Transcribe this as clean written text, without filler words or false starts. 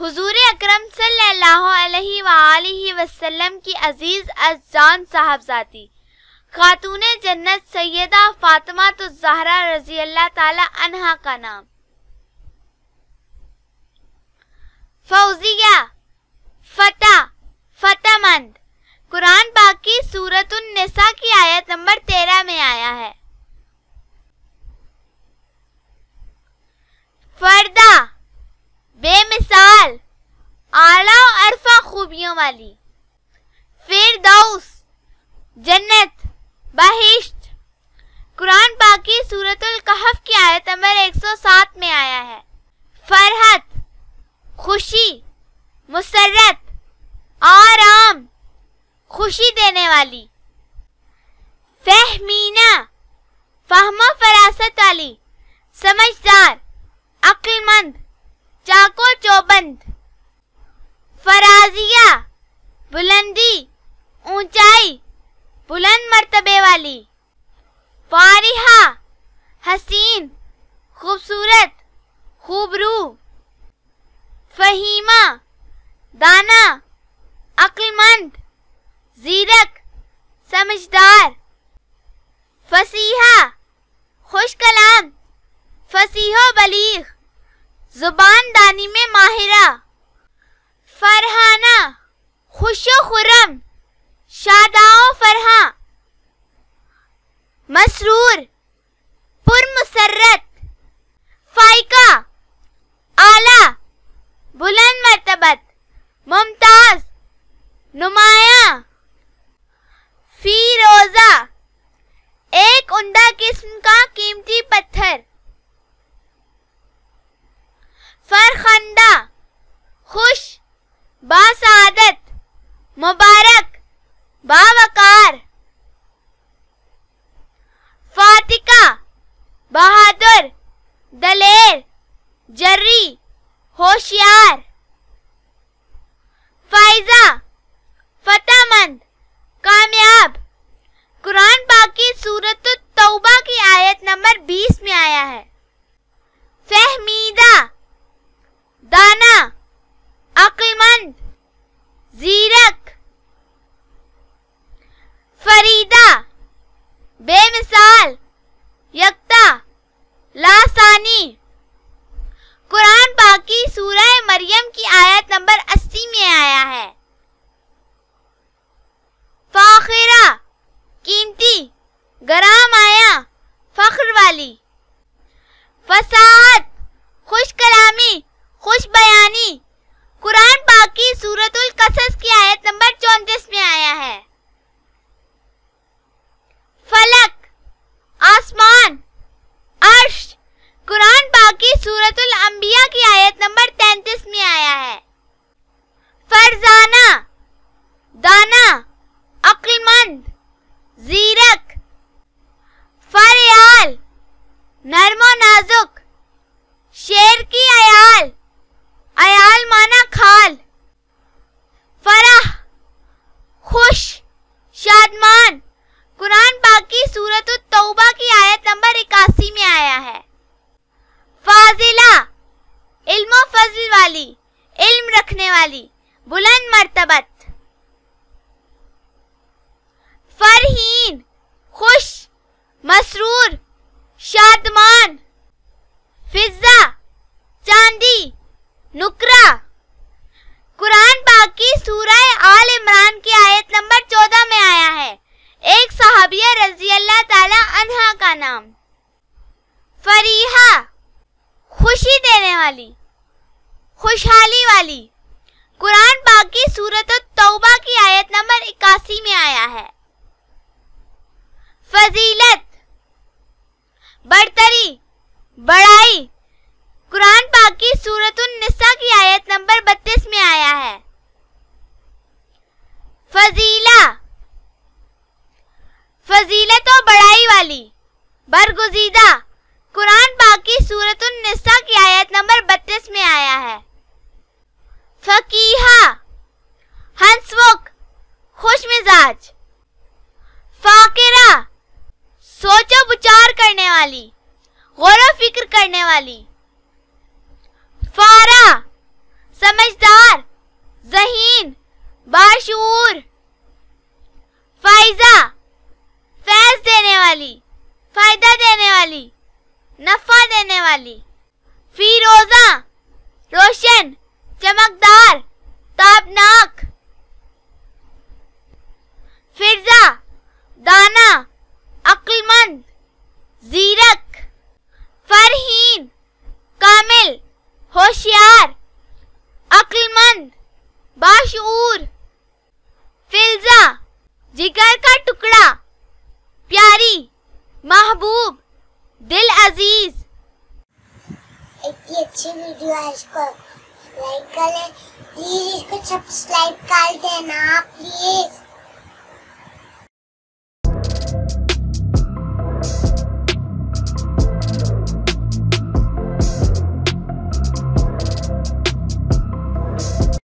हुजूर अकरम सल्लल्लाहु अलैहि वसल्लम की अजीज अज़जान साहबजादी खातूने जन्नत सैयदा फातिमा तो ज़हरा रज़ी अल्लाह ताला अन्हा का नाम। फौजिया, फतह, फतहमंद कुरान पाक की सूरतुन निसा की आयत नंबर 13 में आया है। फरदा, बेमिसाल, आला और अरफा खूबियों वाली। फिरदौस, जन्नत, बहिश्त कुरान पाक की सूरतुल कहफ की आयत नंबर 107 में आया है। फरहत, खुशी, मुसर्रत, आराम, खुशी देने वाली। फहमीना, फहमो फरासत वाली, समझदार, अक्लमंद, चाको चौबंद। फराजिया, बुलंदी, ऊंचाई, बुलंद मर्तबे वाली। फारिहा, हसीन, खूबसूरत, खूबरू। फहीमा, दाना, अक्लमंद, जीरक, समझदार। फसीहा, खुश कलाम, फसीहो बलीग, जुबान दानी में माहिरा। फरहाना, खुशो खुरम, शादाओ फरहा। मसरूर, पुरमुसर्रत। फाइका, आला, बुलंद मर्तबत, मुमताज, नुमाया। फीरोजा, एक उम्दा किस्म का कीमती पत्थर। फरखंदा, खुश, बासादत, मुबारक, बावकार। फातिका, बहादुर, दलेर, जर्री, होशियार। फाइजा, फतहमंद, कामयाब कुरान पाक की सूरत तौबा की आयत नंबर 20 में आया है। फहमीदा, दाना, अक्लमंद, जीरक। फरीदा, बेमिसाल, यकता, लासानी कुरान पाक की सूरह मरियम की आयत नंबर 80 में आया है। फाखिरा, कीमती, गराम आया, फख्र वाली। फसाहत, खुश कलामी, खुश बयानी कुरान पाक की सूरतुल कसस की आयत नंबर 34 में आया है। फलक, आसमान, अर्श कुरान पाक की सूरतुल अंबिया की आयत नंबर 33 में आया है। फरजाना, दाना, अक्लमंद, जीरक। फरयाल, नर्मो नाजुक, शेर की अयाल, अयाल माना खाल। फरह, खुश, शादमान कुरान पाक की सूरत तौबा की आयत नंबर 81 में आया है। फाजिला, इल्म फजल वाली, इल्म रखने वाली, बुलंद मर्तबत। फरहीन, खुश, मसरूर, शादमान। फिजा, चांदी, नुकरा कुरान पाक की सूरह आल इमरान की आयत नंबर 14 में आया है। एक सहाबिया रज़ी अल्लाह ताला अन्हा का नाम। फरीहा, खुशी देने वाली, खुशहाली वाली कुरान पाक की सूरत तौबा की आयत नंबर 81 में आया है। फजीलत, बढ़तरी, बड़ाई कुरान पाक की सूरतुन निसा की आयत नंबर 32 में आया है। फजीला, फजीलत और बड़ाई वाली, बरगुजीदा कुरान पाक की सूरतुन निसा की आयत नंबर 32 में आया है। फकीहा, हंसमुख, खुश मिजाज। फाकिरा, सोचो विचार करने वाली, गौर फिक्र करने वाली। फारा, समझदार। मशहूर। फिल्जा जिगर का टुकड़ा, प्यारी, महबूब, दिल अजीज। इतनी अच्छी वीडियो है, इसको लाइक कर लें प्लीज, इसको सब्सक्राइब कर देना आप।